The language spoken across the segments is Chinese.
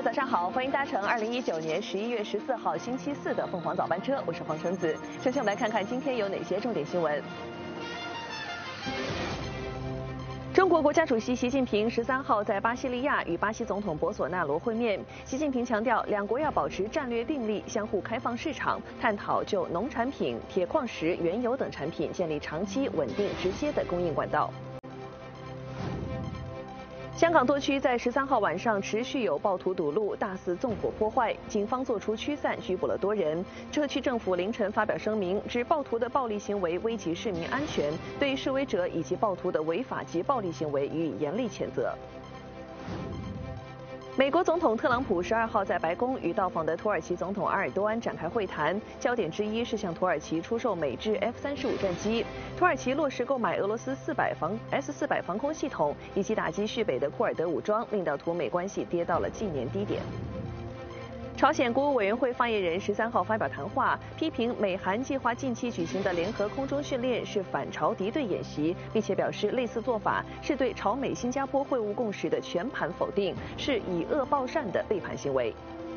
友早上好，欢迎搭乘2019年11月14号星期四的凤凰早班车，我是黄橙子。首先我们来看看今天有哪些重点新闻。中国国家主席习近平13号在巴西利亚与巴西总统博索纳罗会面。习近平强调，两国要保持战略定力，相互开放市场，探讨就农产品、铁矿石、原油等产品建立长期、稳定、直接的供应管道。香港多区在13号晚上持续有暴徒堵路，大肆纵火破坏，警方作出驱散，拘捕了多人。这区政府凌晨发表声明，指暴徒的暴力行为危及市民安全，对示威者以及暴徒的违法及暴力行为予以严厉谴责。美国总统特朗普12号在白宫与到访的土耳其总统埃尔多安展开会谈，焦点之一是向土耳其出售美制 F-35战机。土耳其落实购买俄罗斯S-400防空系统，以及打击叙北的库尔德武装，令到土美关系跌到了纪年低点。朝鲜国务委员会发言人13号发表谈话，批评美韩计划近期举行的联合空中训练是反朝敌对演习，并且表示类似做法是对朝美新加坡会晤共识的全盘否定，是以恶报善的背叛行为。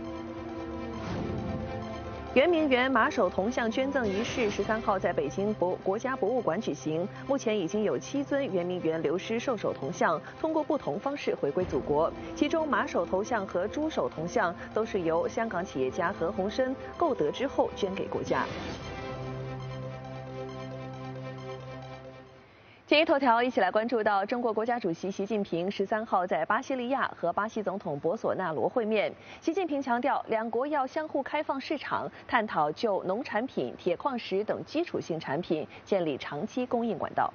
圆明园马首铜像捐赠仪式13号在北京国家博物馆举行，目前已经有7尊圆明园流失兽首铜像通过不同方式回归祖国，其中马首铜像和猪首铜像都是由香港企业家何鸿燊购得之后捐给国家。今日头条一起来关注到，中国国家主席习近平13号在巴西利亚和巴西总统博索纳罗会面。习近平强调，两国要相互开放市场，探讨就农产品、铁矿石等基础性产品建立长期供应管道。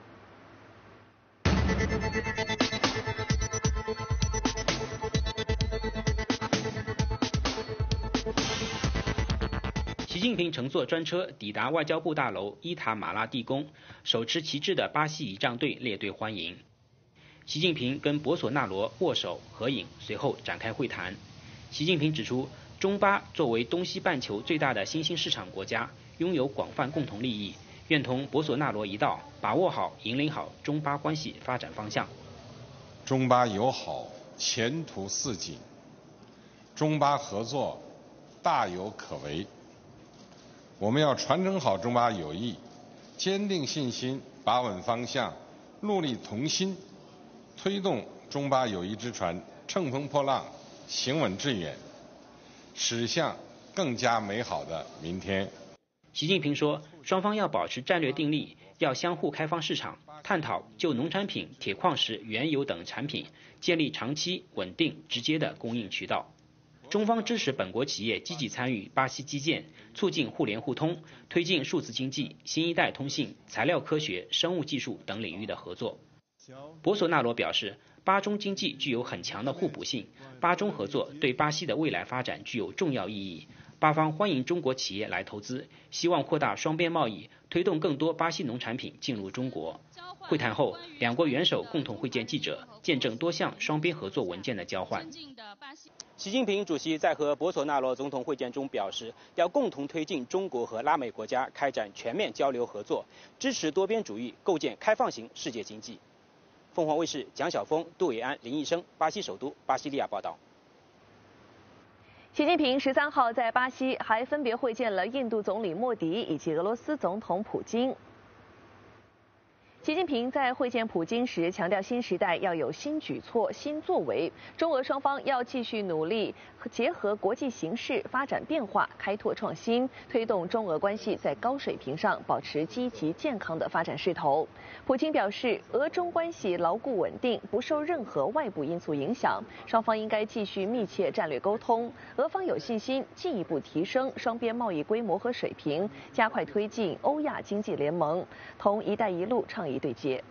习近平乘坐专车抵达外交部大楼伊塔马拉地宫，手持旗帜的巴西仪仗队列队欢迎。习近平跟博索纳罗握手合影，随后展开会谈。习近平指出，中巴作为东西半球最大的新兴市场国家，拥有广泛共同利益，愿同博索纳罗一道，把握好、引领好中巴关系发展方向。 中巴友好前途似锦，中巴合作大有可为。我们要传承好中巴友谊，坚定信心，把稳方向，戮力同心，推动中巴友谊之船乘风破浪，行稳致远，驶向更加美好的明天。 习近平说，双方要保持战略定力，要相互开放市场，探讨就农产品、铁矿石、原油等产品建立长期、稳定、直接的供应渠道。中方支持本国企业积极参与巴西基建，促进互联互通，推进数字经济、新一代通信、材料科学、生物技术等领域的合作。博索纳罗表示，巴中经济具有很强的互补性，巴中合作对巴西的未来发展具有重要意义。巴方欢迎中国企业来投资，希望扩大双边贸易，推动更多巴西农产品进入中国。会谈后，两国元首共同会见记者，见证多项双边合作文件的交换。习近平主席在和博索纳罗总统会见中表示，要共同推进中国和拉美国家开展全面交流合作，支持多边主义，构建开放型世界经济。凤凰卫视蒋晓峰、杜伟安、林义生，巴西首都巴西利亚报道。 习近平13号在巴西还分别会见了印度总理莫迪以及俄罗斯总统普京。习近平在会见普京时强调，新时代要有新举措、新作为，中俄双方要继续努力，结合国际形势发展变化，开拓创新，推动中俄关系在高水平上保持积极健康的发展势头。普京表示，俄中关系牢固稳定，不受任何外部因素影响，双方应该继续密切战略沟通。俄方有信心进一步提升双边贸易规模和水平，加快推进欧亚经济联盟，同“一带一路”倡议对接。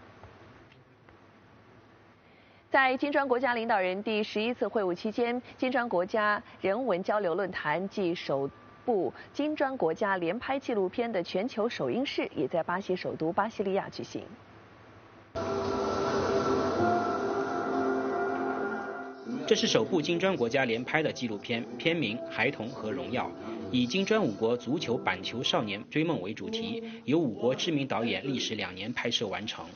在金砖国家领导人第11次会晤期间，金砖国家人文交流论坛暨首部金砖国家联拍纪录片的全球首映式也在巴西首都巴西利亚举行。 这是首部金砖国家联拍的纪录片，片名《孩童和荣耀》，以金砖5国足球板球少年追梦为主题，由5国知名导演历时2年拍摄完成。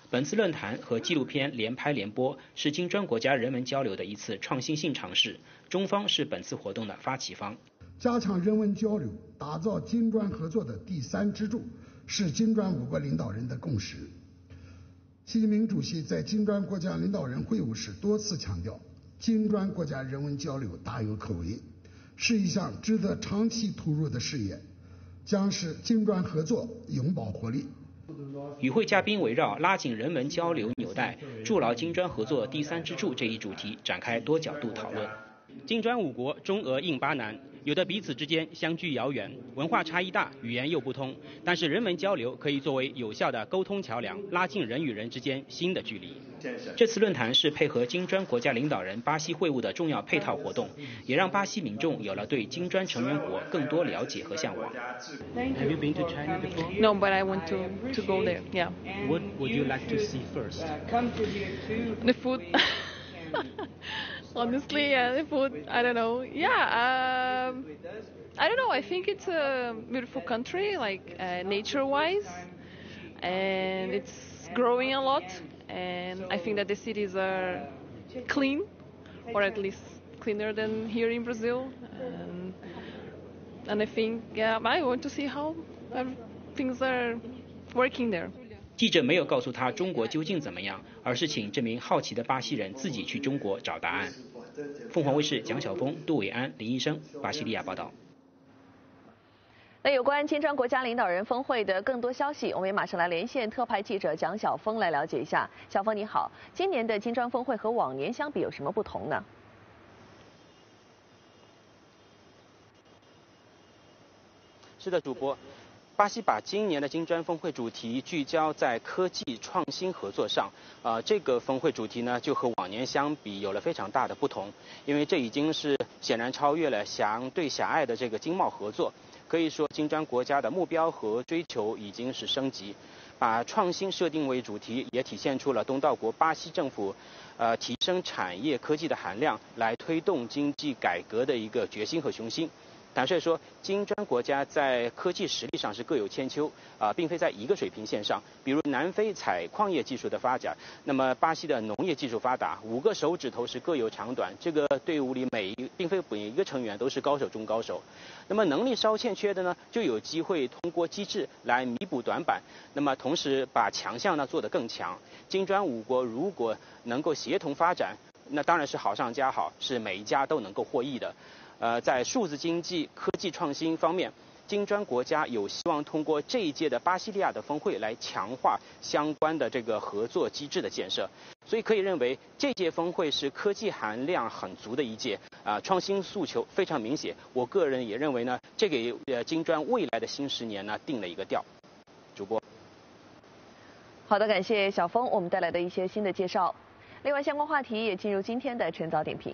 本次论坛和纪录片联拍联播，是金砖国家人文交流的一次创新性尝试。中方是本次活动的发起方。 加强人文交流，打造金砖合作的第三支柱，是金砖5国领导人的共识。习近平主席在金砖国家领导人会晤时多次强调，金砖国家人文交流大有可为，是一项值得长期投入的事业，将使金砖合作永葆活力。 与会嘉宾围绕拉紧人文交流纽带，筑牢金砖合作第三支柱这一主题展开多角度讨论。 金砖5国中俄印巴南，有的彼此之间相距遥远，文化差异大，语言又不通，但是人文交流可以作为有效的沟通桥梁，拉近人与人之间新的距离。 这次论坛是配合金砖国家领导人巴西会晤的重要配套活动，也让巴西民众有了对金砖成员国更多了解和向往。 Have you been to China before? No, but I want to go there. Yeah. What would you like to see first? The food. Honestly, the food. I don't know. Yeah. I don't know. I think it's a beautiful country, like nature-wise, and it's growing a lot. And I think that the cities are clean, or at least cleaner than here in Brazil. And I think, yeah, I want to see how things are working there. 记者没有告诉他中国究竟怎么样，而是请这名好奇的巴西人自己去中国找答案。凤凰卫视蒋晓峰、杜伟安、林医生，巴西利亚报道。 那有关金砖国家领导人峰会的更多消息，我们也马上来连线特派记者蒋晓峰来了解一下。晓峰你好，今年的金砖峰会和往年相比有什么不同呢？ 是的，主播。巴西把今年的金砖峰会主题聚焦在科技创新合作上，这个峰会主题呢就和往年相比有了非常大的不同，因为这已经是显然超越了相对狭隘的这个经贸合作，可以说金砖国家的目标和追求已经是升级，把创新设定为主题，也体现出了东道国巴西政府提升产业科技的含量，来推动经济改革的一个决心和雄心。坦率说，金砖国家在科技实力上是各有千秋，并非在一个水平线上。比如南非采矿业技术的发展，那么巴西的农业技术发达，5个手指头是各有长短。这个队伍里并非每一个成员都是高手中高手。那么能力稍欠缺的呢，就有机会通过机制来弥补短板。那么同时把强项呢做得更强。金砖5国如果能够协同发展，那当然是好上加好，是每一家都能够获益的。在数字经济、科技创新方面，金砖国家有希望通过这一届的巴西利亚的峰会来强化相关的这个合作机制的建设。所以可以认为，这届峰会是科技含量很足的一届，创新诉求非常明显。我个人也认为呢，这给金砖未来的新10年呢定了一个调。主播， 好的，感谢小峰我们带来的一些新的介绍。另外，相关话题也进入今天的晨早点评。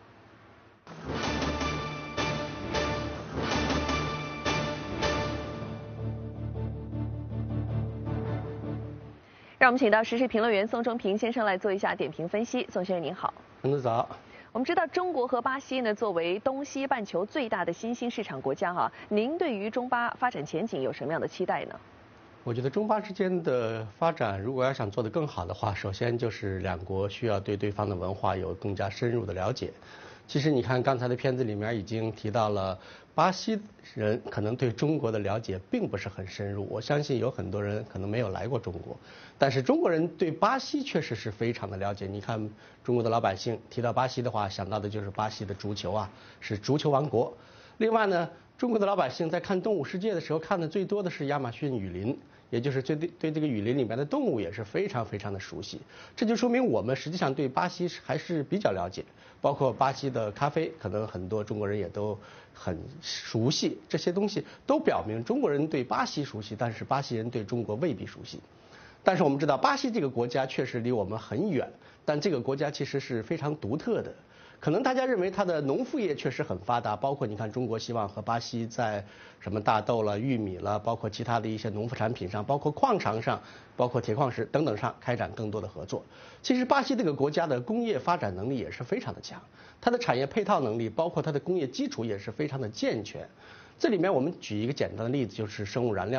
让我们请到时事评论员宋忠平先生来做一下点评分析。宋先生您好。 晨子早。 我们知道中国和巴西呢，作为东西半球最大的新兴市场国家您对于中巴发展前景有什么样的期待呢？ 我觉得中巴之间的发展，如果要想做得更好的话，首先就是两国需要对对方的文化有更加深入的了解。其实你看刚才的片子里面已经提到了，巴西人可能对中国的了解并不是很深入，我相信有很多人可能没有来过中国，但是中国人对巴西确实是非常的了解。你看中国的老百姓提到巴西的话，想到的就是巴西的足球是足球王国。另外呢，中国的老百姓在看动物世界的时候，看的最多的是亚马逊雨林，也就是对这个雨林里面的动物也是非常非常的熟悉。这就说明我们实际上对巴西还是比较了解，包括巴西的咖啡，可能很多中国人也都很熟悉。这些东西都表明中国人对巴西熟悉，但是巴西人对中国未必熟悉。但是我们知道，巴西这个国家确实离我们很远，但这个国家其实是非常独特的。可能大家认为它的农副业确实很发达，包括你看中国希望和巴西在什么大豆了、玉米了，包括其他的一些农副产品上，包括矿场上，包括铁矿石等等上开展更多的合作。其实巴西这个国家的工业发展能力也是非常的强，它的产业配套能力，包括它的工业基础也是非常的健全。这里面我们举一个简单的例子，就是生物燃料。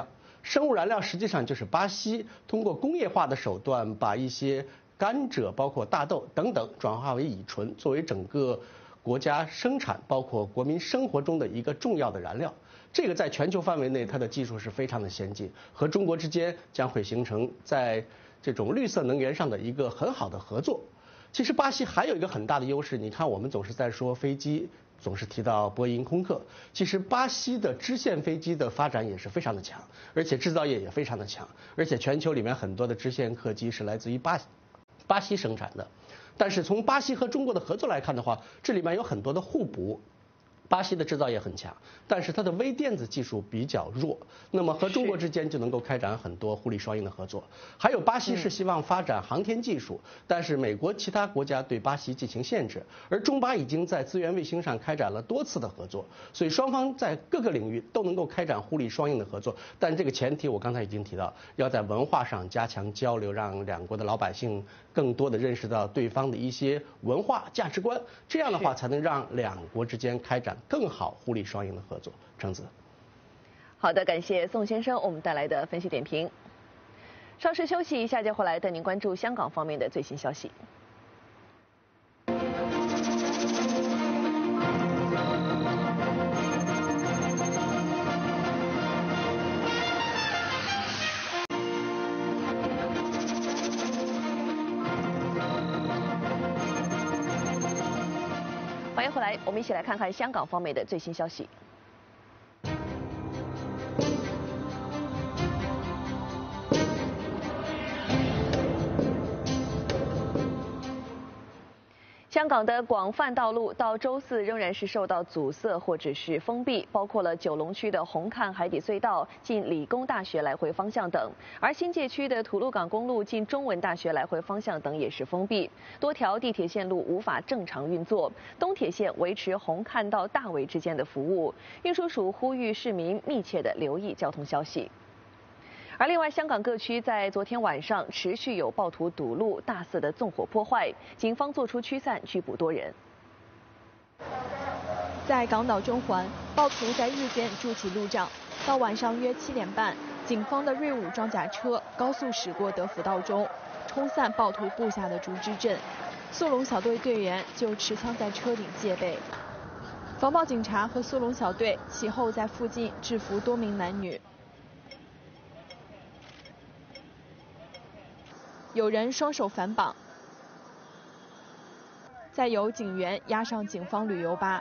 生物燃料实际上就是巴西通过工业化的手段把一些甘蔗、包括大豆等等转化为乙醇，作为整个国家生产包括国民生活中的一个重要的燃料。这个在全球范围内，它的技术是非常的先进，和中国之间将会形成在这种绿色能源上的一个很好的合作。其实巴西还有一个很大的优势，你看我们总是在说飞机，总是提到波音、空客，其实巴西的支线飞机的发展也是非常的强，而且制造业也非常的强，而且全球里面很多的支线客机是来自于巴西生产的。但是从巴西和中国的合作来看的话，这里面有很多的互补。巴西的制造业很强，但是它的微电子技术比较弱，那么和中国之间就能够开展很多互利双赢的合作。还有巴西是希望发展航天技术，但是美国其他国家对巴西进行限制，而中巴已经在资源卫星上开展了多次的合作，所以双方在各个领域都能够开展互利双赢的合作。但这个前提我刚才已经提到，要在文化上加强交流，让两国的老百姓更多的认识到对方的一些文化价值观，这样的话才能让两国之间开展更好互利双赢的合作。程子， 好的，感谢宋先生我们带来的分析点评。稍事休息一下，就回来带您关注香港方面的最新消息。欢迎回来，我们一起来看看香港方面的最新消息。香港的广泛道路到周四仍然是受到阻塞或者是封闭，包括了九龙区的红磡海底隧道进理工大学来回方向等，而新界区的吐露港公路进中文大学来回方向等也是封闭，多条地铁线路无法正常运作，东铁线维持红磡到大围之间的服务。运输署呼吁市民密切的留意交通消息。而另外，香港各区在昨天晚上持续有暴徒堵路、大肆的纵火破坏，警方作出驱散，拘捕多人。 在港岛中环，暴徒在日间筑起路障，到晚上约7点半，警方的瑞武装甲车高速驶过德辅道中，冲散暴徒布下的竹枝阵。速龙小队队员就持枪在车顶戒备，防暴警察和速龙小队其后在附近制服多名男女。有人双手反绑，再有警员押上警方旅游巴。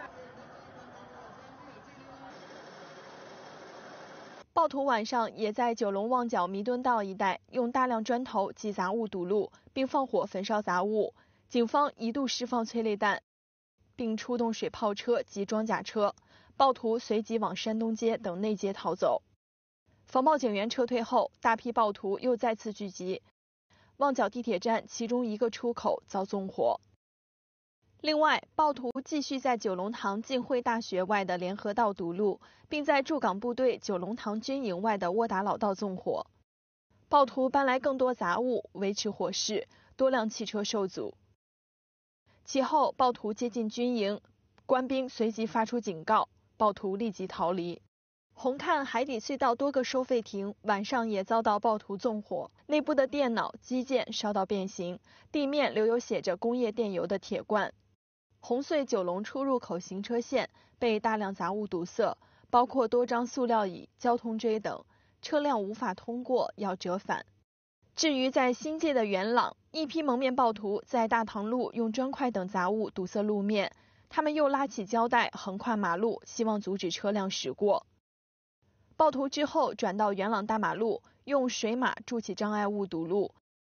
暴徒晚上也在九龙旺角弥敦道一带用大量砖头及杂物堵路，并放火焚烧杂物。警方一度释放催泪弹，并出动水炮车及装甲车，暴徒随即往山东街等内街逃走。防暴警员撤退后，大批暴徒又再次聚集。旺角地铁站其中一个出口遭纵火。另外，暴徒继续在九龙塘浸会大学外的联合道堵路，并在驻港部队九龙塘军营外的窝打老道纵火。暴徒搬来更多杂物维持火势，多辆汽车受阻。其后，暴徒接近军营，官兵随即发出警告，暴徒立即逃离。红磡海底隧道多个收费亭晚上也遭到暴徒纵火，内部的电脑、机件烧到变形，地面留有写着工业电油的铁罐。红隧九龙出入口行车线被大量杂物堵塞，包括多张塑料椅、交通锥等，车辆无法通过，要折返。至于在新界的元朗，一批蒙面暴徒在大塘路用砖块等杂物堵塞路面，他们又拉起胶带横跨马路，希望阻止车辆驶过。暴徒之后转到元朗大马路，用水马筑起障碍物堵路，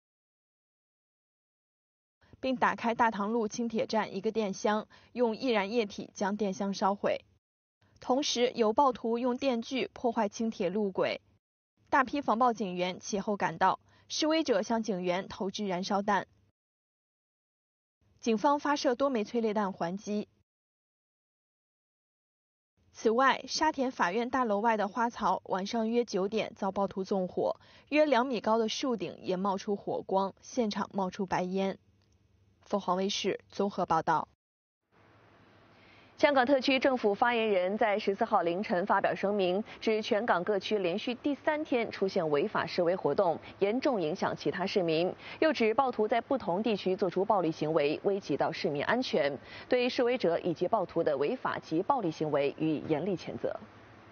并打开大塘路轻铁站一个电箱，用易燃液体将电箱烧毁。同时，有暴徒用电锯破坏轻铁路轨，大批防暴警员其后赶到，示威者向警员投掷燃烧弹，警方发射多枚催泪弹还击。此外，沙田法院大楼外的花槽晚上约9点遭暴徒纵火，约2米高的树顶也冒出火光，现场冒出白烟。凤凰卫视综合报道。 香港特区政府发言人在14号凌晨发表声明，指全港各区连续第3天出现违法示威活动，严重影响其他市民。又指暴徒在不同地区做出暴力行为，危及到市民安全，对示威者以及暴徒的违法及暴力行为予以严厉谴责。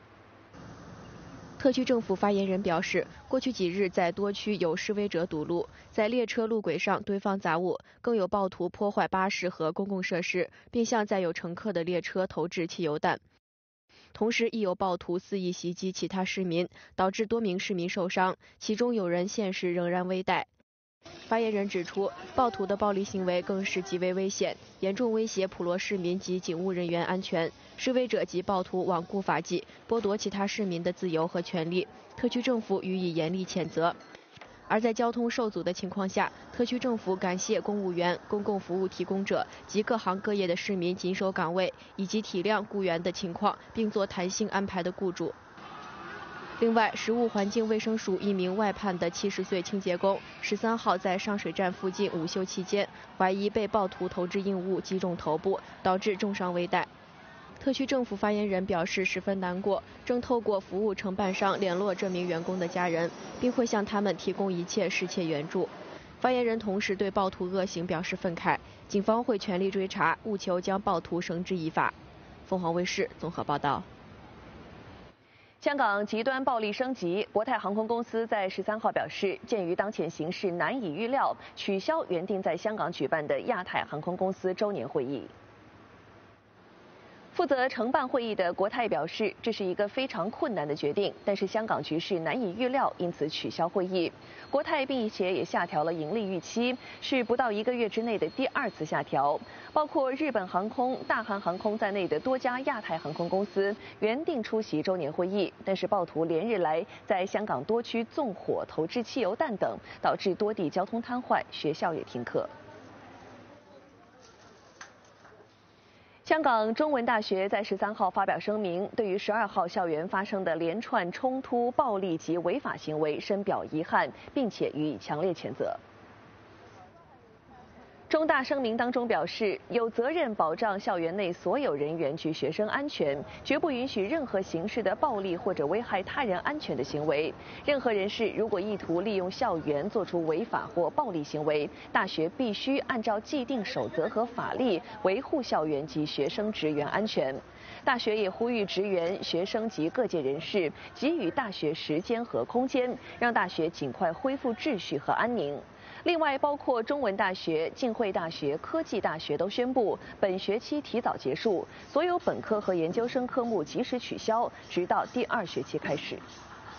特区政府发言人表示，过去几日在多区有示威者堵路，在列车路轨上堆放杂物，更有暴徒破坏巴士和公共设施，并向载有乘客的列车投掷汽油弹。同时，亦有暴徒肆意袭击其他市民，导致多名市民受伤，其中有人现时仍然危殆。发言人指出，暴徒的暴力行为更是极为危险，严重威胁普罗市民及警务人员安全。示威者及暴徒罔顾法纪，剥夺其他市民的自由和权利，特区政府予以严厉谴责。而在交通受阻的情况下，特区政府感谢公务员、公共服务提供者及各行各业的市民紧守岗位，以及体谅雇员的情况并做弹性安排的雇主。另外，食物环境卫生署一名外判的70岁清洁工13号在上水站附近午休期间，怀疑被暴徒投掷硬物击中头部，导致重伤危殆。特区政府发言人表示十分难过，正透过服务承办商联络这名员工的家人，并会向他们提供一切适切援助。发言人同时对暴徒恶行表示愤慨，警方会全力追查，务求将暴徒绳之以法。凤凰卫视综合报道。 香港极端暴力升级，国泰航空公司在13号表示，鉴于当前形势难以预料，取消原定在香港举办的亚太航空公司周年会议。负责承办会议的国泰表示，这是一个非常困难的决定，但是香港局势难以预料，因此取消会议。国泰并且也下调了盈利预期，是不到1个月之内的第2次下调。包括日本航空、大韩航空在内的多家亚太航空公司原定出席周年会议，但是暴徒连日来在香港多区纵火、投掷汽油弹等，导致多地交通瘫痪，学校也停课。香港中文大学在13号发表声明，对于12号校园发生的连串冲突、暴力及违法行为深表遗憾，并且予以强烈谴责。中大声明当中表示，有责任保障校园内所有人员及学生安全，绝不允许任何形式的暴力或者危害他人安全的行为。任何人士如果意图利用校园做出违法或暴力行为，大学必须按照既定守则和法律维护校园及学生职员安全。大学也呼吁职员、学生及各界人士给予大学时间和空间，让大学尽快恢复秩序和安宁。另外，包括中文大学、浸会大学、科技大学都宣布本学期提早结束，所有本科和研究生科目及时取消，直到第2学期开始。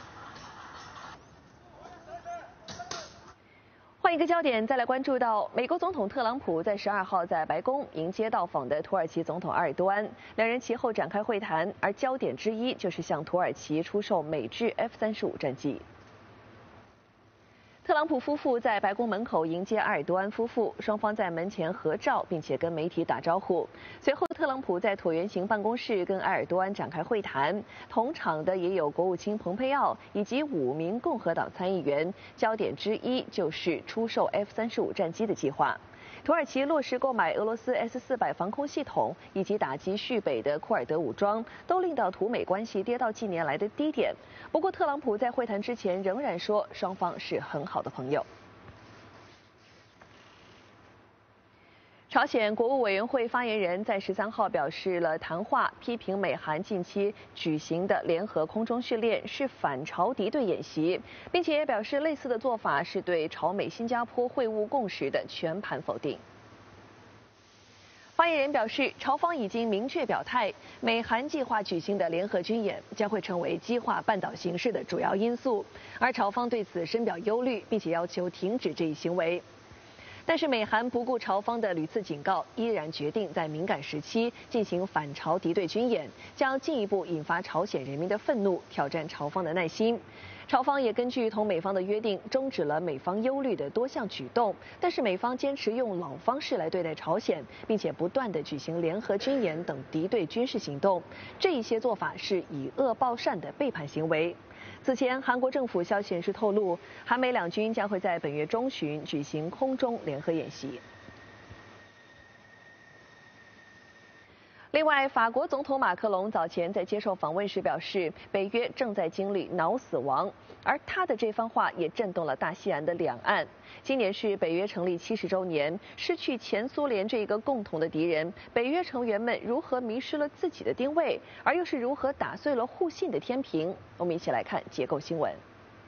换一个焦点，再来关注到美国总统特朗普在12号在白宫迎接到访的土耳其总统埃尔多安，两人其后展开会谈，而焦点之一就是向土耳其出售美制 F-35战机。特朗普夫妇在白宫门口迎接埃尔多安夫妇，双方在门前合照，并且跟媒体打招呼。随后，特朗普在椭圆形办公室跟埃尔多安展开会谈，同场的也有国务卿蓬佩奥以及5名共和党参议员。焦点之一就是出售 F-35战机的计划。土耳其落实购买俄罗斯 S-400防空系统，以及打击叙北的库尔德武装，都令到土美关系跌到近年来的低点。不过，特朗普在会谈之前仍然说，双方是很好的朋友。朝鲜国务委员会发言人在13号表示了谈话，批评美韩近期举行的联合空中训练是反朝敌对演习，并且也表示类似的做法是对朝美新加坡会晤共识的全盘否定。发言人表示，朝方已经明确表态，美韩计划举行的联合军演将会成为激化半岛形势的主要因素，而朝方对此深表忧虑，并且要求停止这一行为。但是美韩不顾朝方的屡次警告，依然决定在敏感时期进行反朝敌对军演，将进一步引发朝鲜人民的愤怒，挑战朝方的耐心。朝方也根据同美方的约定，终止了美方忧虑的多项举动，但是美方坚持用老方式来对待朝鲜，并且不断地举行联合军演等敌对军事行动，这一些做法是以恶报善的背叛行为。此前，韩国政府消息人士透露，韩美两军将会在本月中旬举行空中联合演习。 另外，法国总统马克龙早前在接受访问时表示，北约正在经历脑死亡，而他的这番话也震动了大西洋的两岸。今年是北约成立70周年，失去前苏联这个共同的敌人，北约成员们如何迷失了自己的定位，而又是如何打碎了互信的天平？我们一起来看结构新闻。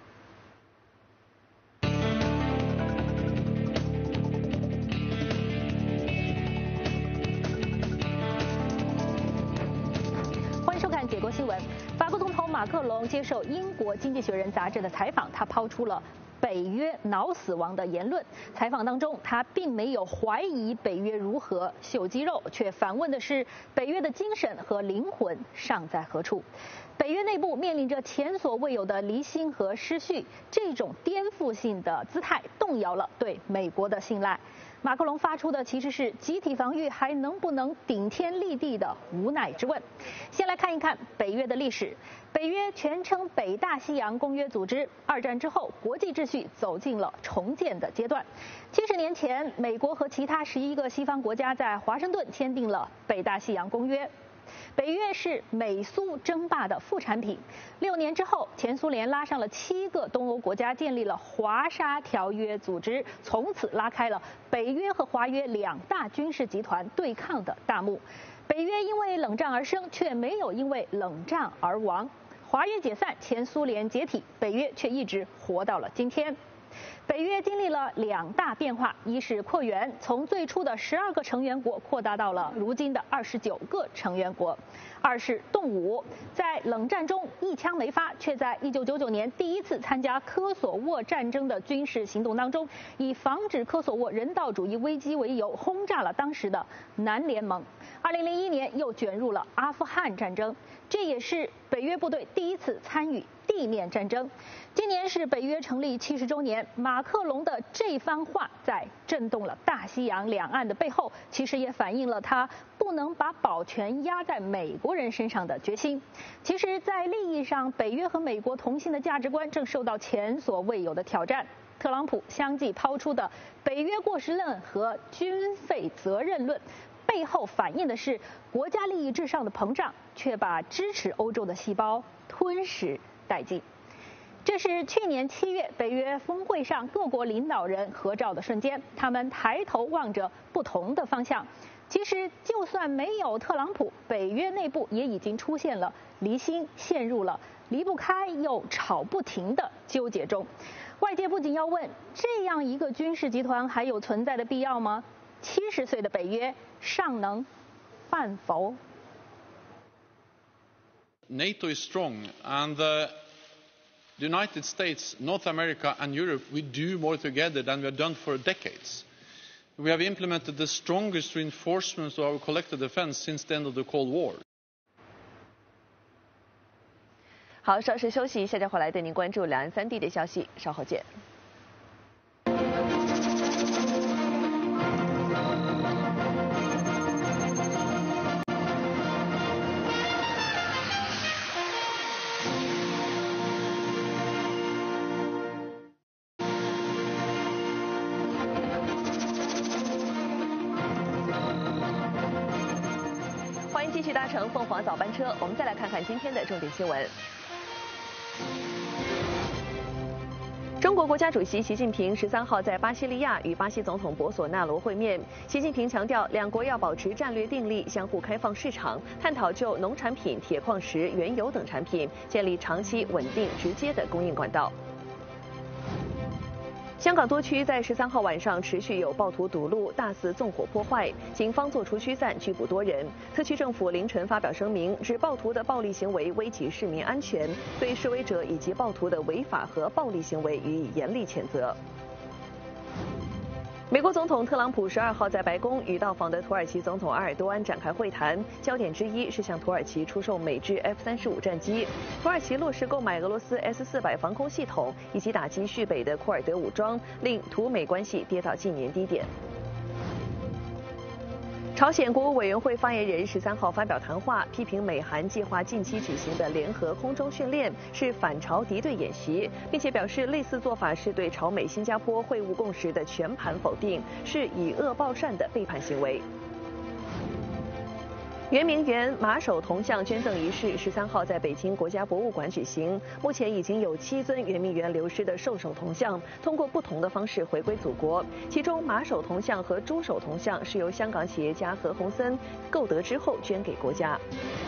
结构新闻，法国总统马克龙接受英国《经济学人》杂志的采访，他抛出了北约脑死亡的言论。采访当中，他并没有怀疑北约如何秀肌肉，却反问的是北约的精神和灵魂尚在何处。北约内部面临着前所未有的离心和失序，这种颠覆性的姿态动摇了对美国的信赖。马克龙发出的其实是集体防御还能不能顶天立地的无奈之问。先来看一看北约的历史。北约全称北大西洋公约组织。二战之后，国际秩序走进了重建的阶段。70年前，美国和其他11个西方国家在华盛顿签订了北大西洋公约。北约是美苏争霸的副产品。6年之后，前苏联拉上了7个东欧国家，建立了华沙条约组织，从此拉开了北约和华约2大军事集团对抗的大幕。北约因为冷战而生，却没有因为冷战而亡。华约解散，前苏联解体，北约却一直活到了今天。北约经历了2大变化，一是扩员，从最初的12个成员国扩大到了如今的29个成员国；二是动武，在冷战中一枪没发，却在1999年第一次参加科索沃战争的军事行动当中，以防止科索沃人道主义危机为由，轰炸了当时的南联盟。2001年又卷入了阿富汗战争，这也是北约部队第一次参与地面战争。今年是北约成立70周年，马克龙的这番话在震动了大西洋两岸的背后，其实也反映了他不能把保全压在美国人身上的决心。其实，在利益上，北约和美国同心的价值观正受到前所未有的挑战。特朗普相继抛出的北约过时论和军费责任论，背后反映的是国家利益至上的膨胀，却把支持欧洲的细胞吞噬殆尽。这是去年7月北约峰会上各国领导人合照的瞬间，他们抬头望着不同的方向。其实，就算没有特朗普，北约内部也已经出现了离心，陷入了离不开又吵不停的纠结中。外界不仅要问，这样一个军事集团还有存在的必要吗？70岁的北约尚能饭否？ NATO is strong, and the United States, North America and Europe, we do more together than we have done for decades. We have implemented the strongest reinforcements of our collective defense since the end of the Cold War. 好，稍事休息，下节回来带您关注两岸3地的消息，稍后见。欢迎继续搭乘凤凰早班车，我们再来看看今天的重点新闻。中国国家主席习近平13号在巴西利亚与巴西总统博索纳罗会面。习近平强调，两国要保持战略定力，相互开放市场，探讨就农产品、铁矿石、原油等产品建立长期稳定、直接的供应管道。香港多区在13号晚上持续有暴徒堵路、大肆纵火破坏，警方作出驱散，拘捕多人。特区政府凌晨发表声明，指暴徒的暴力行为危及市民安全，对示威者以及暴徒的违法和暴力行为予以严厉谴责。美国总统特朗普12号在白宫与到访的土耳其总统埃尔多安展开会谈，焦点之一是向土耳其出售美制 F-35战机。土耳其落实购买俄罗斯 S-400防空系统，以及打击叙北的库尔德武装，令土美关系跌到近年低点。朝鲜国务委员会发言人13号发表谈话，批评美韩计划近期举行的联合空中训练是反朝敌对演习，并且表示类似做法是对朝美新加坡会晤共识的全盘否定，是以恶报善的背叛行为。 圆明园马首铜像捐赠仪式13号在北京国家博物馆举行。目前已经有7尊圆明园流失的兽首铜像，通过不同的方式回归祖国。其中马首铜像和猪首铜像是由香港企业家何鸿燊购得之后捐给国家。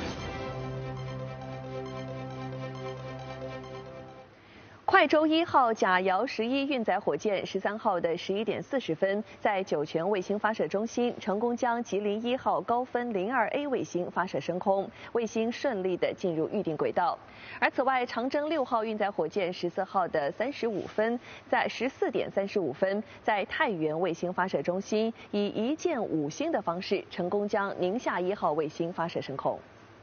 快舟1号甲遥11运载火箭13号的11点40分，在酒泉卫星发射中心成功将吉林1号高分02A 卫星发射升空，卫星顺利地进入预定轨道。而此外，长征6号运载火箭14号的35分，在14点35分，在太原卫星发射中心以1箭5星的方式，成功将宁夏1号卫星发射升空。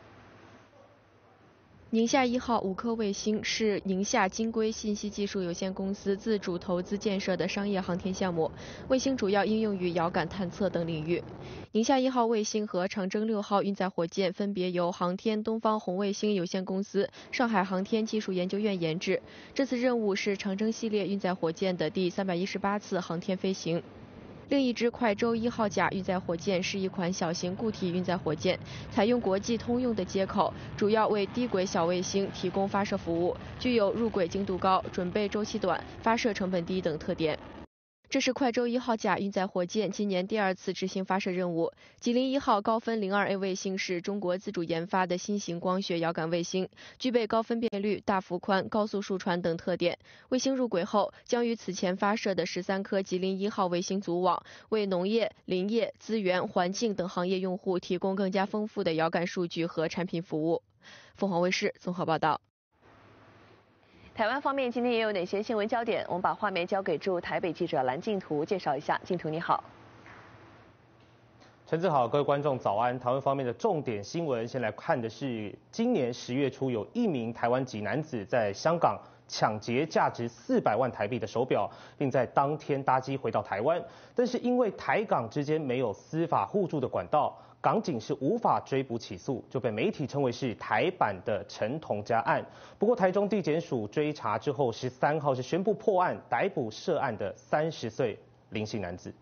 宁夏1号5颗卫星是宁夏金硅信息技术有限公司自主投资建设的商业航天项目，卫星主要应用于遥感探测等领域。宁夏1号卫星和长征6号运载火箭分别由航天东方红卫星有限公司、上海航天技术研究院研制。这次任务是长征系列运载火箭的第318次航天飞行。另一支快舟1号甲运载火箭是一款小型固体运载火箭，采用国际通用的接口，主要为低轨小卫星提供发射服务，具有入轨精度高、准备周期短、发射成本低等特点。这是快舟1号甲运载火箭今年第2次执行发射任务。吉林1号高分02A 卫星是中国自主研发的新型光学遥感卫星，具备高分辨率、大幅宽、高速输传等特点。卫星入轨后，将与此前发射的13颗吉林1号卫星组网，为农业、林业、资源、环境等行业用户提供更加丰富的遥感数据和产品服务。凤凰卫视综合报道。 台湾方面今天也有哪些新闻焦点？我们把画面交给驻台北记者蓝静图介绍一下。静图你好。 陈子好，各位观众早安。台湾方面的重点新闻，先来看的是今年10月初有1名台湾籍男子在香港抢劫价值400万台币的手表，并在当天搭机回到台湾，但是因为台港之间没有司法互助的管道，港警是无法追捕起诉，就被媒体称为是台版的陈同佳案。不过台中地检署追查之后，13号是宣布破案，逮捕涉案的30岁林姓男子。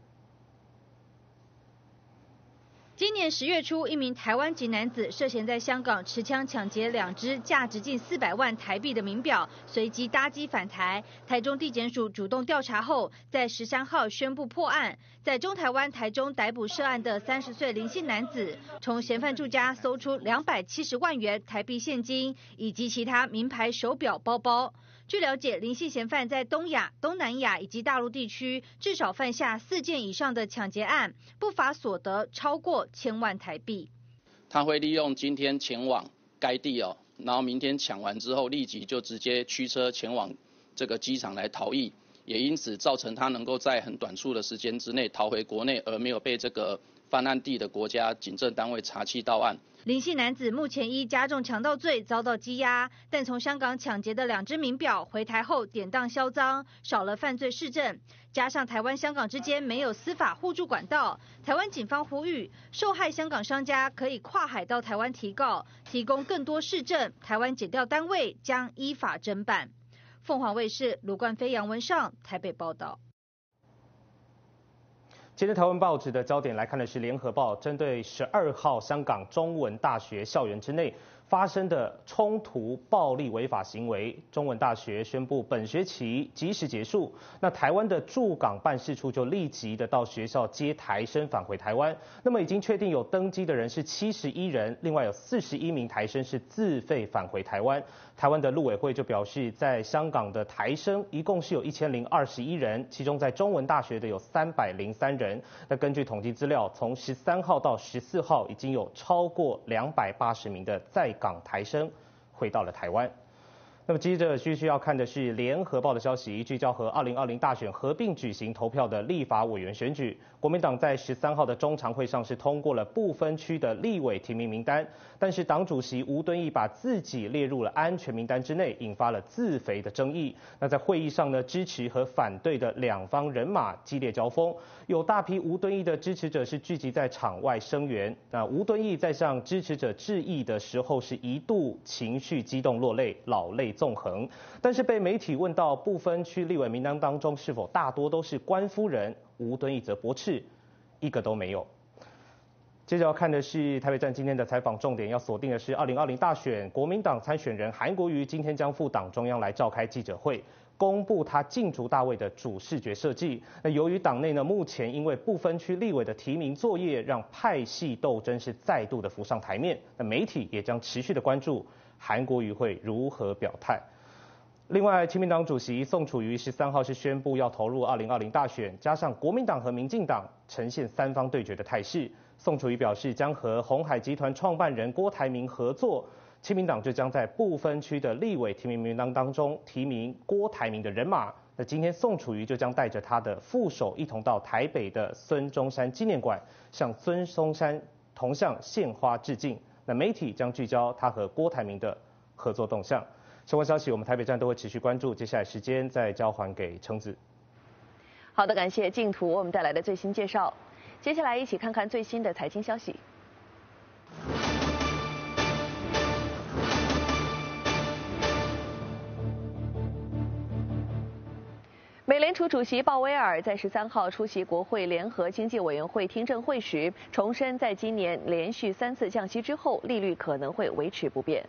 今年10月初，一名台湾籍男子涉嫌在香港持枪抢劫2只价值近400万台币的名表，随即搭机返台。台中地检署主动调查后，在13号宣布破案，在中台湾台中逮捕涉案的30岁林姓男子，从嫌犯住家搜出270万元台币现金以及其他名牌手表、包包。据了解，林姓嫌犯在东亚、东南亚以及大陆地区至少犯下4件以上的抢劫案，不法所得超过1000万台币。 他会利用今天前往该地然后明天抢完之后，立即就直接驱车前往这个机场来逃逸，也因此造成他能够在很短促的时间之内逃回国内，而没有被这个犯案地的国家警政单位查缉到案。 林姓男子目前依加重强盗罪遭到羁押，但从香港抢劫的2只名表回台后典当销赃，少了犯罪事证，加上台湾、香港之间没有司法互助管道，台湾警方呼吁受害香港商家可以跨海到台湾提告，提供更多事证，台湾检调单位将依法侦办。凤凰卫视卢冠飞、杨文上台北报道。 今天台湾报纸的焦点来看的是《联合报》针对12号香港中文大学校园之内发生的冲突、暴力、违法行为，中文大学宣布本学期即时结束。那台湾的驻港办事处就立即的到学校接台生返回台湾。那么已经确定有登机的人是71人，另外有41名台生是自费返回台湾。台湾的陆委会就表示，在香港的台生一共是有1021人，其中在中文大学的有303人。那根据统计资料，从13号到14号，已经有超过280名的在港台生回到了台湾。那么接着需要看的是联合报的消息，聚焦和2020大选合并举行投票的立法委员选举。国民党在13号的中常会上是通过了不分区的立委提名名单，但是党主席吴敦义把自己列入了安全名单之内，引发了自肥的争议。那在会议上呢，支持和反对的两方人马激烈交锋，有大批吴敦义的支持者是聚集在场外声援。那吴敦义在向支持者致意的时候，是一度情绪激动落泪，老泪纵横。但是被媒体问到不分区立委名单当中是否大多都是官夫人，吴敦义则驳斥，一个都没有。 接着要看的是台北站今天的采访重点，要锁定的是2020大选，国民党参选人韩国瑜今天将赴党中央来召开记者会，公布他竞逐大位的主视觉设计。那由于党内呢目前因为不分区立委的提名作业，让派系斗争是再度的浮上台面，那媒体也将持续的关注韩国瑜会如何表态。另外，亲民党主席宋楚瑜13号是宣布要投入2020大选，加上国民党和民进党呈现三方对决的态势。宋楚瑜表示将和鸿海集团创办人郭台铭合作，亲民党就将在不分区的立委提名名单当中提名郭台铭的人马。那今天宋楚瑜就将带着他的副手一同到台北的孙中山纪念馆，向孙中山铜像献花致敬。那媒体将聚焦他和郭台铭的合作动向。相关消息我们台北站都会持续关注，接下来时间再交还给橙子。 好的，感谢静图为我们带来的最新介绍。接下来一起看看最新的财经消息。美联储主席鲍威尔在13号出席国会联合经济委员会听证会时，重申在今年连续3次降息之后，利率可能会维持不变。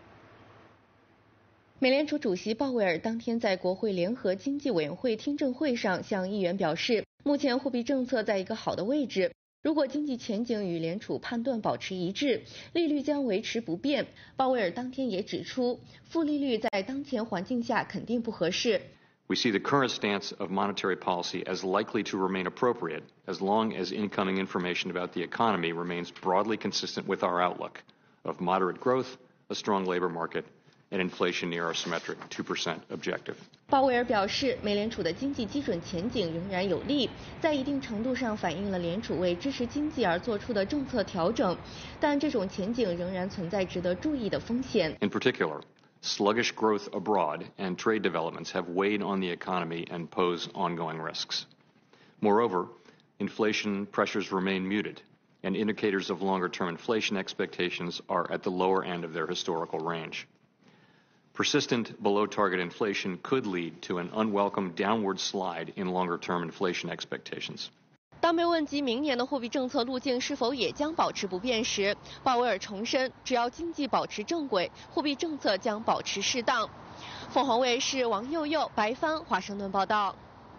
美联储主席鲍威尔当天在国会联合经济委员会听证会上向议员表示，目前货币政策在一个好的位置，如果经济前景与联储判断保持一致，利率将维持不变。鲍威尔当天也指出，负利率在当前环境下肯定不合适。 We see the current stance of monetary policy as likely to remain appropriate as long as incoming information about the economy remains broadly consistent with our outlook of moderate growth, a strong labor market, and inflation near our symmetric 2% objective. 鲍威尔表示，美联储的经济基准前景仍然有利，在一定程度上反映了联储为支持经济而做出的政策调整，但这种前景仍然存在值得注意的风险。 In particular, sluggish growth abroad and trade developments have weighed on the economy and pose ongoing risks. Moreover, inflation pressures remain muted, and indicators of longer-term inflation expectations are at the lower end of their historical range. Persistent below-target inflation could lead to an unwelcome downward slide in longer-term inflation expectations. 当被问及明年的货币政策路径是否也将保持不变时，鲍威尔重申，只要经济保持正轨，货币政策将保持适当。凤凰卫视王佑佑、白帆华盛顿报道。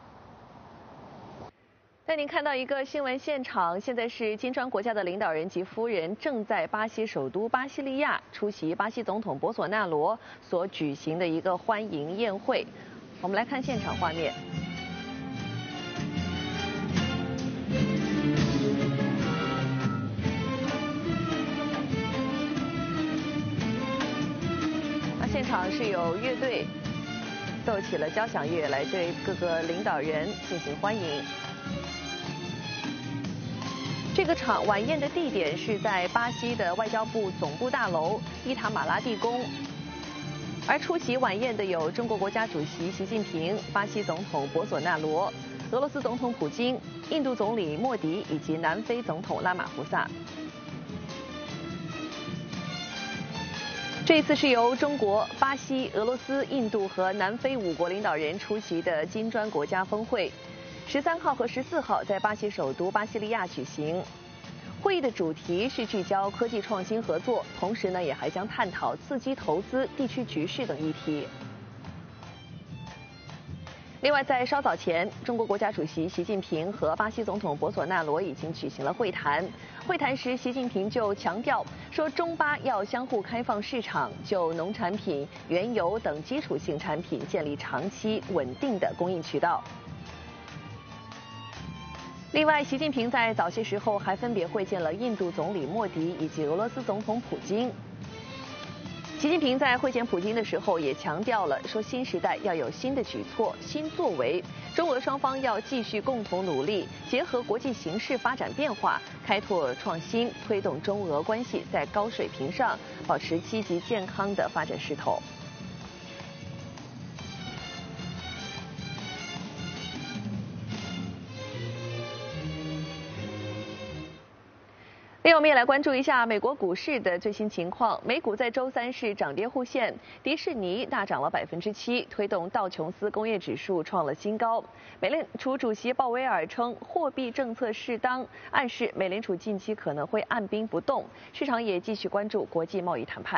带您看到一个新闻现场，现在是金砖国家的领导人及夫人正在巴西首都巴西利亚出席巴西总统博索纳罗所举行的一个欢迎宴会。我们来看现场画面。现场是有乐队奏起了交响乐，来对各个领导人进行欢迎。这个晚宴的地点是在巴西的外交部总部大楼伊塔马拉蒂宫，而出席晚宴的有中国国家主席习近平、巴西总统博索纳罗、俄罗斯总统普京、印度总理莫迪以及南非总统拉马福萨。这一次是由中国、巴西、俄罗斯、印度和南非5国领导人出席的金砖国家峰会，13号和14号在巴西首都巴西利亚举行。会议的主题是聚焦科技创新合作，同时呢也还将探讨刺激投资、地区局势等议题。另外，在稍早前，中国国家主席习近平和巴西总统博索纳罗已经举行了会谈。会谈时，习近平就强调说，中巴要相互开放市场，就农产品、原油等基础性产品建立长期稳定的供应渠道。另外，习近平在早些时候还分别会见了印度总理莫迪以及俄罗斯总统普京。习近平在会见普京的时候也强调了，说新时代要有新的举措、新作为，中俄双方要继续共同努力，结合国际形势发展变化，开拓创新，推动中俄关系在高水平上保持积极健康的发展势头。 另外，我们也来关注一下美国股市的最新情况。美股在周三是涨跌互现，迪士尼大涨了7%，推动道琼斯工业指数创了新高。美联储主席鲍威尔称，货币政策适当，暗示美联储近期可能会按兵不动。市场也继续关注国际贸易谈判。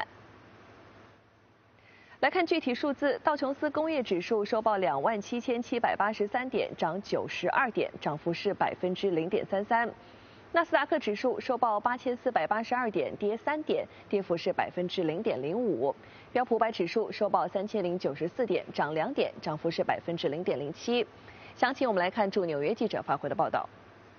来看具体数字，道琼斯工业指数收报27783点，涨92点，涨幅是0.33%。纳斯达克指数收报8482点，跌3点，跌幅是0.05%。标普500指数收报3094点，涨2点，涨幅是0.07%。详情我们来看驻纽约记者发回的报道。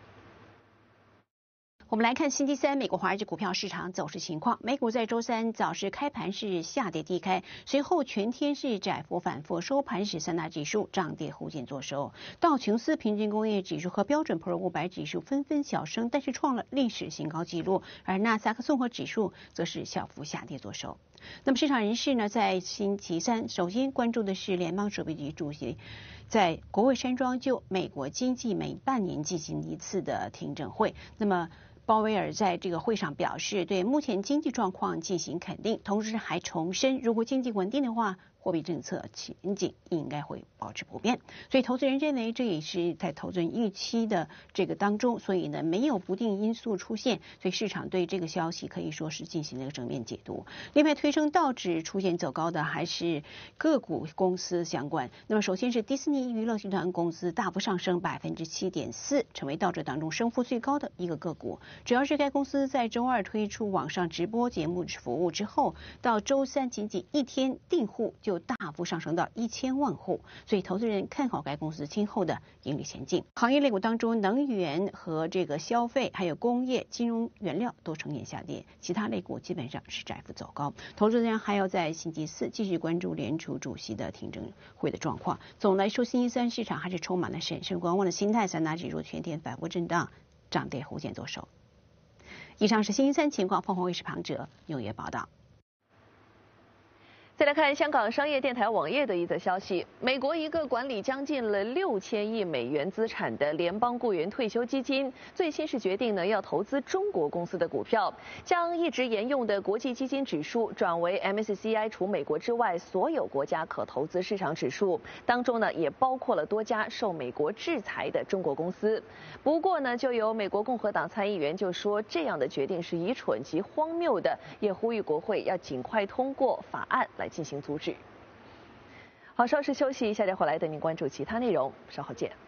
我们来看星期三美国华尔街股票市场走势情况。美股在周三早市开盘是下跌低开，随后全天是窄幅反复，收盘时三大指数涨跌互见作收。道琼斯平均工业指数和标准普尔500指数纷纷小升，但是创了历史新高纪录，而纳斯达克综合指数则是小幅下跌作收。那么市场人士呢，在星期三首先关注的是联邦储备局主席在国会山庄就美国经济每半年进行一次的听证会。那么鲍威尔在这个会上表示，对目前经济状况进行肯定，同时还重申，如果经济稳定的话，货币政策前景应该会保持不变。所以投资人认为这也是在投资人预期的这个当中，所以呢没有不定因素出现，所以市场对这个消息可以说是进行了一个正面解读。另外推升道指出现走高的还是个股公司相关。那么首先是迪士尼娱乐集团公司大幅上升7.4%，成为道指当中升幅最高的一个个股。主要是该公司在周二推出网上直播节目服务之后，到周三仅仅一天订户就大幅上升到1000万户，所以投资人看好该公司今后的盈利前景。行业类股当中，能源和这个消费还有工业、金融、原料都呈现下跌，其他类股基本上是窄幅走高。投资人还要在星期四继续关注联储主席的听证会的状况。总的来说，星期三市场还是充满了审慎观望的心态，三大指数全天反复震荡，涨跌互见作收。以上是星期三情况，凤凰卫视庞哲纽约报道。 再来看香港商业电台网页的一则消息，美国一个管理将近了6000亿美元资产的联邦雇员退休基金，最新是决定呢要投资中国公司的股票，将一直沿用的国际基金指数转为 MSCI 除美国之外所有国家可投资市场指数，当中呢也包括了多家受美国制裁的中国公司。不过呢，就有美国共和党参议员就说这样的决定是愚蠢及荒谬的，也呼吁国会要尽快通过法案来进行阻止。好，稍事休息一下，再回来等您关注其他内容，稍后见。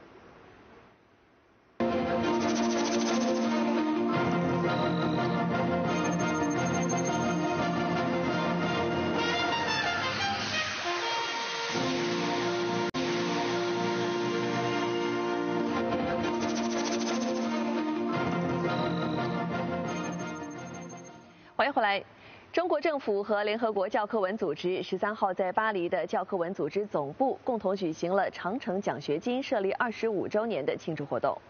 欢迎回来。中国政府和联合国教科文组织13号在巴黎的教科文组织总部共同举行了长城奖学金设立25周年的庆祝活动。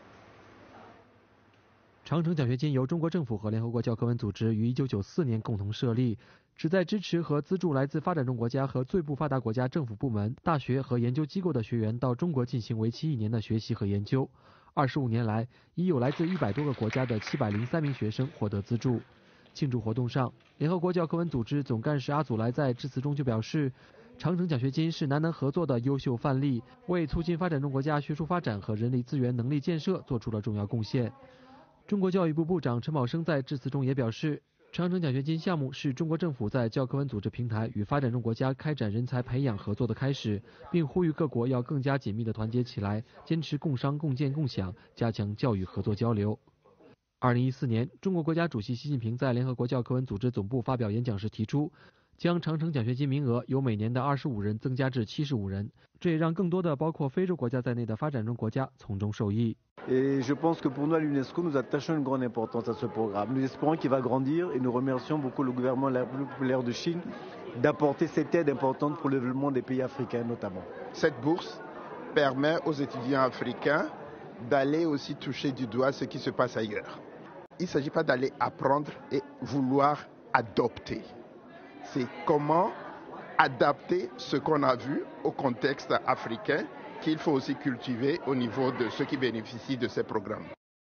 长城奖学金由中国政府和联合国教科文组织于1994年共同设立，旨在支持和资助来自发展中国家和最不发达国家政府部门、大学和研究机构的学员到中国进行为期1年的学习和研究。25年来，已有来自100多个国家的703名学生获得资助。庆祝活动上，联合国教科文组织总干事阿祖莱在致辞中就表示，长城奖学金是南南合作的优秀范例，为促进发展中国家学术发展和人力资源能力建设做出了重要贡献。中国教育部部长陈宝生在致辞中也表示，长城奖学金项目是中国政府在教科文组织平台与发展中国家开展人才培养合作的开始，并呼吁各国要更加紧密地团结起来，坚持共商共建共享，加强教育合作交流。2014年，中国国家主席习近平在联合国教科文组织总部发表演讲时提出，将长城奖学金名额由每年的25人增加至75人，这也让更多的包括非洲国家在内的发展中国家从中受益。 Et je pense que pour nous à l'UNESCO, nous attachons une grande importance à ce programme. Nous espérons qu'il va grandir et nous remercions beaucoup le gouvernement de la République populaire de Chine d'apporter cette aide importante pour le développement des pays africains notamment. Cette bourse permet aux étudiants africains d'aller aussi toucher du doigt ce qui se passe ailleurs. Il ne s'agit pas d'aller apprendre et vouloir adopter. C'est comment adapter ce qu'on a vu au contexte africain qu'il faut aussi cultiver au niveau de ceux qui bénéficient de ces programmes.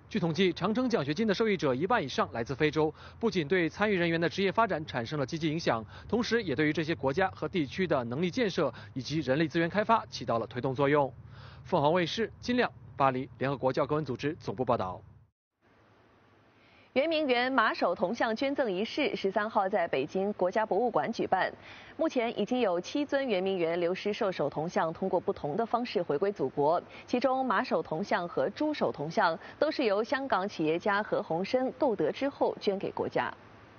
据统计，长征奖学金的受益者1半以上来自非洲，不仅对参与人员的职业发展产生了积极影响，同时也对于这些国家和地区的能力建设以及人力资源开发起到了推动作用。凤凰卫视金亮，巴黎联合国教科文组织总部报道。 圆明园马首铜像捐赠仪式13号在北京国家博物馆举办。目前已经有7尊圆明园流失兽首铜像通过不同的方式回归祖国，其中马首铜像和猪首铜像都是由香港企业家何鸿燊购得之后捐给国家。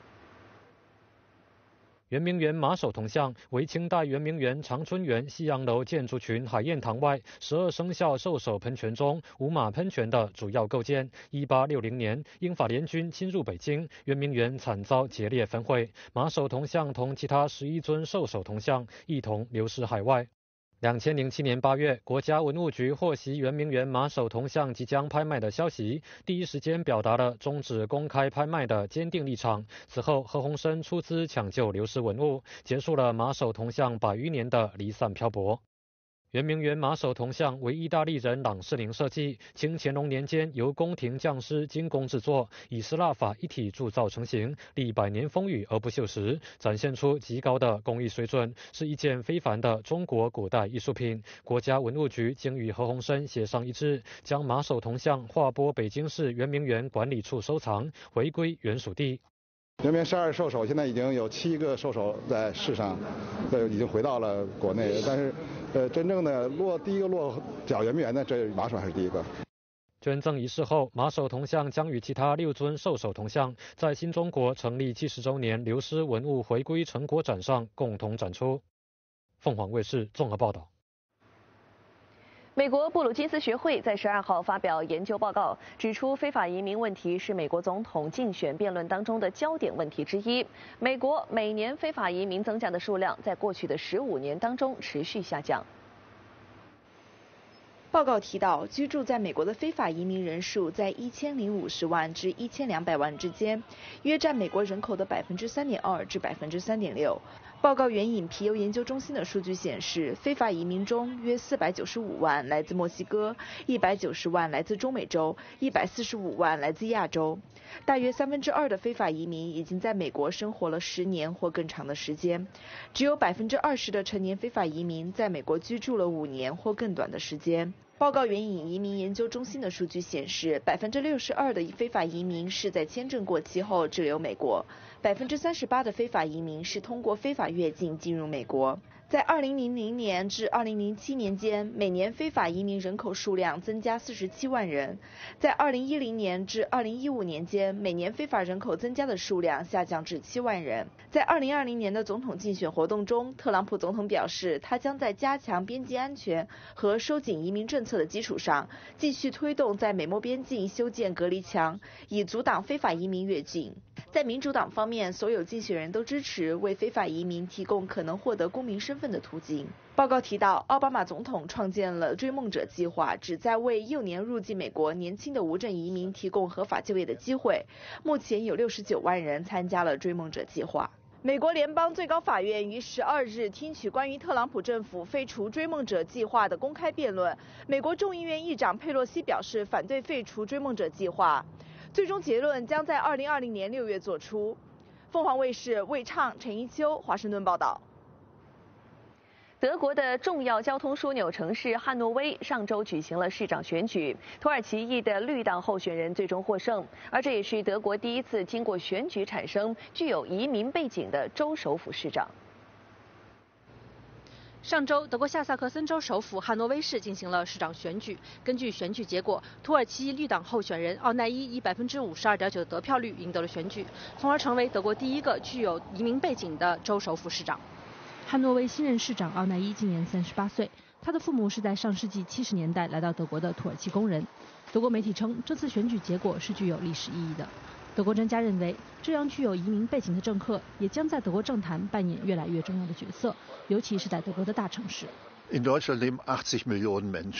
圆明园马首铜像为清代圆明园长春园西洋楼建筑群海晏堂外12生肖兽首喷泉中五马喷泉的主要构件。1860年，英法联军侵入北京，圆明园惨遭劫掠焚毁，马首铜像同其他11尊兽首铜像一同流失海外。2007年8月，国家文物局获悉圆明园马首铜像即将拍卖的消息，第一时间表达了终止公开拍卖的坚定立场。此后，何鸿燊出资抢救流失文物，结束了马首铜像100余年的离散漂泊。圆明园马首铜像为意大利人朗士林设计，清乾隆年间由宫廷匠师精工制作，以希腊法一体铸造成型，历100年风雨而不锈蚀，展现出极高的工艺水准，是一件非凡的中国古代艺术品。国家文物局经与何鸿燊协商一致，将马首铜像划拨北京市圆明园管理处收藏，回归原属地。 圆明12兽首现在已经有7个兽首在世上，已经回到了国内，但是真正的第一个落脚圆明园的这马首还是第一个。 捐赠仪式后，马首铜像将与其他6尊兽首铜像在新中国成立70周年流失文物回归成果展上共同展出。凤凰卫视综合报道。 美国布鲁金斯学会在12号发表研究报告，指出非法移民问题是美国总统竞选辩论当中的焦点问题之一。美国每年非法移民增加的数量在过去的15年当中持续下降。 报告提到，居住在美国的非法移民人数在1050万至1200万之间，约占美国人口的3.2%至3.6%。报告援引皮尤研究中心的数据显示，非法移民中约495万来自墨西哥，190万来自中美洲，145万来自亚洲。大约2%的非法移民已经在美国生活了10年或更长的时间，只有20%的成年非法移民在美国居住了5年或更短的时间。报告援引移民研究中心的数据显示，62%的非法移民是在签证过期后滞留美国，38%的非法移民是通过非法越境进入美国。在2000年至2007年间，每年非法移民人口数量增加47万人。在2010年至2015年间，每年非法人口增加的数量下降至7万人。在2020年的总统竞选活动中，特朗普总统表示，他将在加强边境安全和收紧移民政策的基础上，继续推动在美墨边境修建隔离墙，以阻挡非法移民越境。在民主党方面，所有竞选人都支持为非法移民提供可能获得公民身份的途径。报告提到，奥巴马总统创建了追梦者计划，旨在为幼年入境美国年轻的无证移民提供合法就业的机会。目前有69万人参加了追梦者计划。美国联邦最高法院于12日听取关于特朗普政府废除追梦者计划的公开辩论。美国众议院议长佩洛西表示反对废除追梦者计划。最终结论将在2020年6月做出。凤凰卫视魏畅、陈一秋华盛顿报道。 德国的重要交通枢纽城市汉诺威上周举行了市长选举，土耳其裔的绿党候选人最终获胜，而这也是德国第一次经过选举产生具有移民背景的州首府市长。 上周，德国下萨克森州首府汉诺威市进行了市长选举。根据选举结果，土耳其绿党候选人奥奈伊以52.9%的得票率赢得了选举，从而成为德国第一个具有移民背景的州首府市长。汉诺威新任市长奥奈伊今年38岁，他的父母是在上世纪70年代来到德国的土耳其工人。德国媒体称，这次选举结果是具有历史意义的。德国专家认为，这样具有移民背景的政客也将在德国政坛扮演越来越重要的角色，尤其是在德国的大城市。 In Deutschland leben 80 Millionen Menschen.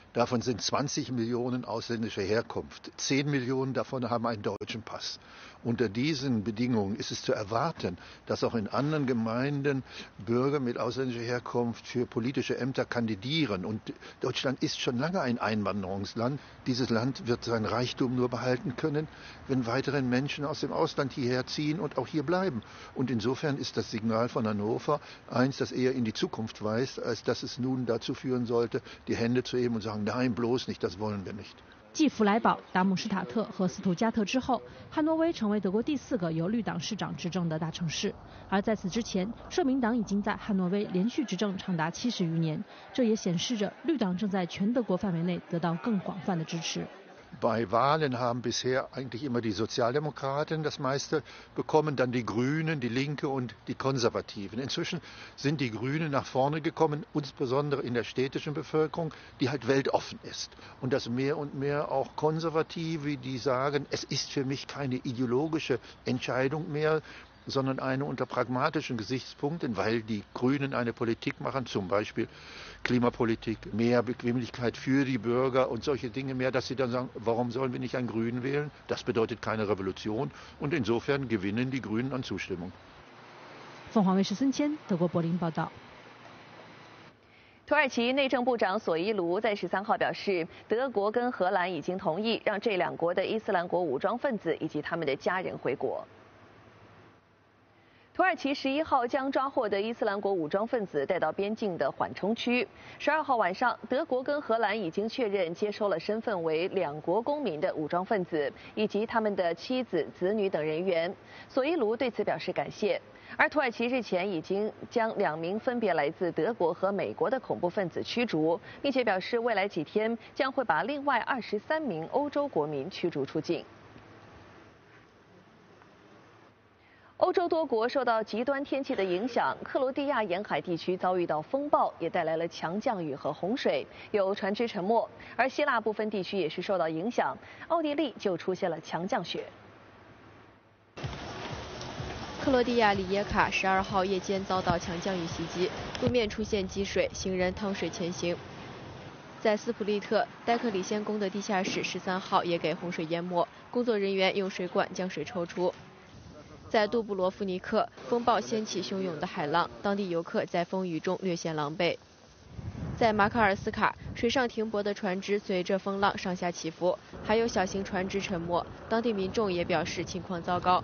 Davon sind 20 Millionen ausländischer Herkunft. 10 Millionen davon haben einen deutschen Pass. Unter diesen Bedingungen ist es zu erwarten, dass auch in anderen Gemeinden Bürger mit ausländischer Herkunft für politische Ämter kandidieren. Und Deutschland ist schon lange ein Einwanderungsland. Dieses Land wird sein Reichtum nur behalten können, wenn weitere Menschen aus dem Ausland hierher ziehen und auch hier bleiben. Und insofern ist das Signal von Hannover eins, das eher in die Zukunft weist, als dass es nun dazu führen sollte, die Hände zu heben und sagen, nein, bloß nicht, das wollen wir nicht。 继弗莱堡、达姆施塔特和斯图加特之后，汉诺威成为德国第4个由绿党市长执政的大城市。而在此之前，社民党已经在汉诺威连续执政长达70余年，这也显示着绿党正在全德国范围内得到更广泛的支持。 Bei Wahlen haben bisher eigentlich immer die Sozialdemokraten das meiste bekommen, dann die Grünen, die Linke und die Konservativen. Inzwischen sind die Grünen nach vorne gekommen, insbesondere in der städtischen Bevölkerung, die halt weltoffen ist. Und dass mehr und mehr auch Konservative, die sagen, es ist für mich keine ideologische Entscheidung mehr, sondern eine unter pragmatischen Gesichtspunkten, weil die Grünen eine Politik machen, zum Beispiel Klimapolitik, mehr Bequemlichkeit für die Bürger und solche Dinge mehr, dass sie dann sagen, warum sollen wir nicht einen Grünen wählen? Das bedeutet keine Revolution und insofern gewinnen die Grünen an Zustimmung. 凤凰卫视孙谦，德国柏林报道。 土耳其内政部长索伊卢在13号表示，德国跟荷兰已经同意让这2国的伊斯兰国武装分子以及他们的家人回国。土耳其11号将抓获的伊斯兰国武装分子带到边境的缓冲区。12号晚上，德国跟荷兰已经确认接收了身份为2国公民的武装分子以及他们的妻子、子女等人员。索伊卢对此表示感谢。而土耳其日前已经将2名分别来自德国和美国的恐怖分子驱逐，并且表示未来几天将会把另外23名欧洲国民驱逐出境。欧洲多国受到极端天气的影响，克罗地亚沿海地区遭遇到风暴，也带来了强降雨和洪水，有船只沉没。而希腊部分地区也是受到影响，奥地利就出现了强降雪。 克罗地亚里耶卡12号夜间遭到强降雨袭击，路面出现积水，行人趟水前行。在斯普利特戴克里先宫的地下室13号也给洪水淹没，工作人员用水管将水抽出。在杜布罗夫尼克，风暴掀起汹涌的海浪，当地游客在风雨中略显狼狈。在马卡尔斯卡，水上停泊的船只随着风浪上下起伏，还有小型船只沉没，当地民众也表示情况糟糕。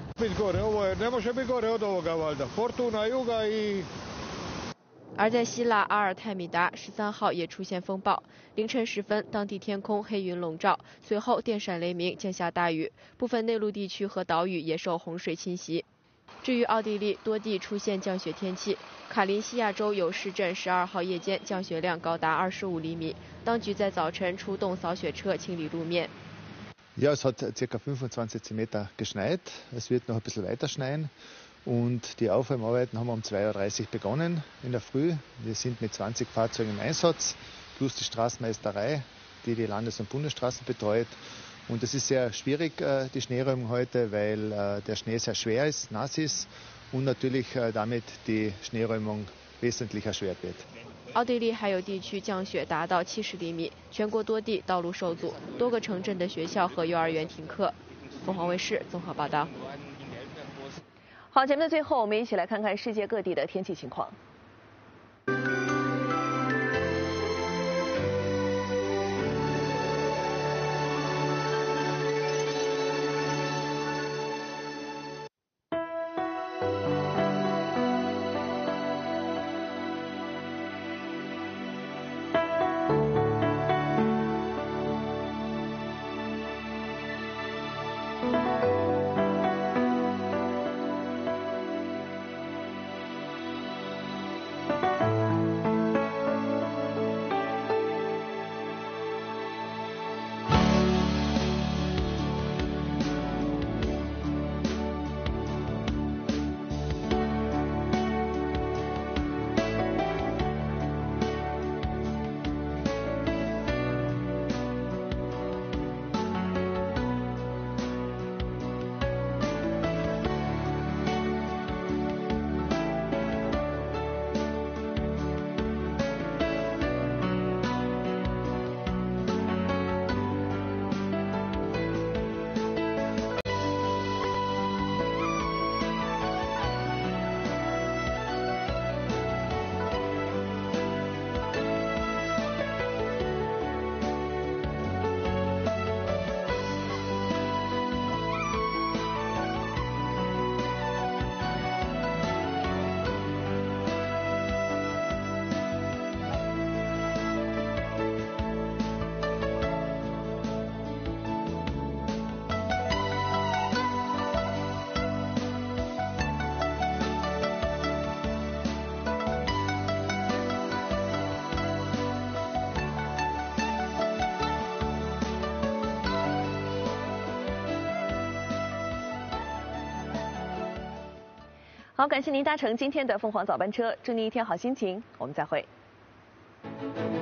而在希腊阿尔泰米达13号也出现风暴，凌晨时分，当地天空黑云笼罩，随后电闪雷鸣，降下大雨，部分内陆地区和岛屿也受洪水侵袭。至于奥地利，多地出现降雪天气，卡林西亚州有市镇12号夜间降雪量高达25厘米，当局在早晨出动扫雪车清理路面。 Ja, es hat ca. 25 cm geschneit. Es wird noch ein bisschen weiter schneien. Und die Aufräumarbeiten haben um 2:30 Uhr begonnen in der Früh. Wir sind mit 20 Fahrzeugen im Einsatz, plus die Straßenmeisterei, die die Landes- und Bundesstraßen betreut. Und es ist sehr schwierig, die Schneeräumung heute, weil der Schnee sehr schwer ist, nass ist und natürlich damit die Schneeräumung wesentlich erschwert wird. 奥地利还有地区降雪达到70厘米，全国多地道路受阻，多个城镇的学校和幼儿园停课。凤凰卫视综合报道。 好，节目的最后，我们一起来看看世界各地的天气情况。 好，感谢您搭乘今天的凤凰早班车，祝您一天好心情，我们再会。